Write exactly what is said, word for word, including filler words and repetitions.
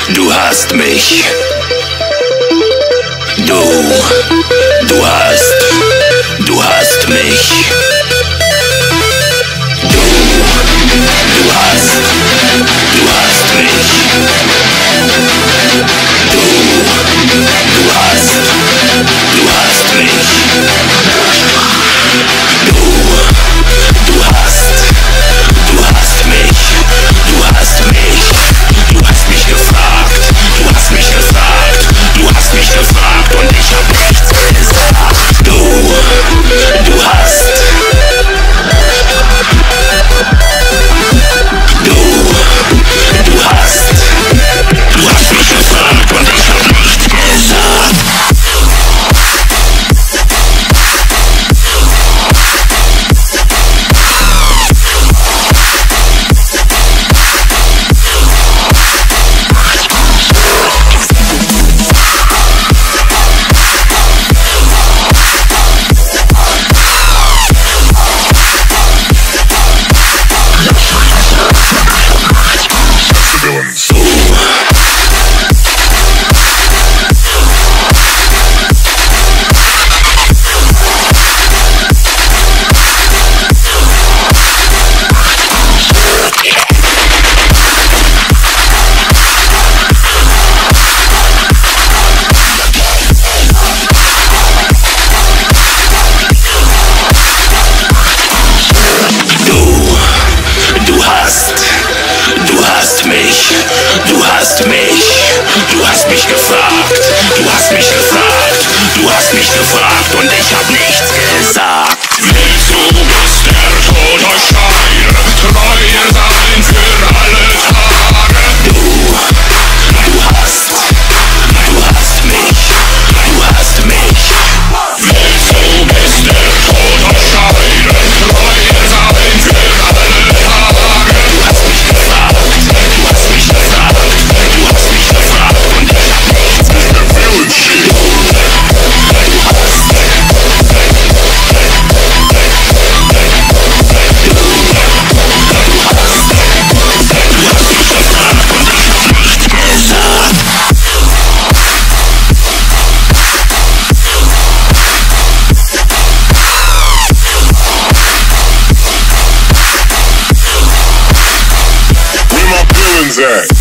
Du hast mich. Du, du hast, du hast mich. Du, du hast, du hast mich. Du, du hast, du hast mich. Du, du hast, du hast mich. Du hast mich. Du hast mich gefragt. Du hast mich gefragt. Du hast mich gefragt und ich hab nichts gesagt. Du, du hast. Du, du hast. Du hast mich gefragt und ich hab nichts gesagt. Du hast mich, du hast mich gefragt, du hast mich gefragt, du hast mich gefragt und ich hab nichts gesagt. Willst du bis der Tod euch scheide, treu sein für alle Tage? Du, du hast, du hast mich, du hast mich. Willst du bis der Tod euch scheide, treu sein für alle Tage? Du hast mich gefragt, du hast mich gefragt. At.